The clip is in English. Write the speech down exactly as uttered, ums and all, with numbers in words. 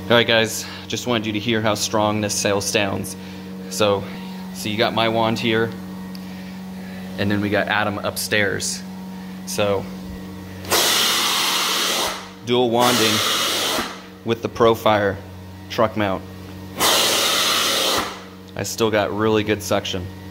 Alright guys, just wanted you to hear how strong this sail sounds. So, so you got my wand here, and then we got Adam upstairs. So, dual wanding with the Profire truck mount. I still got really good suction.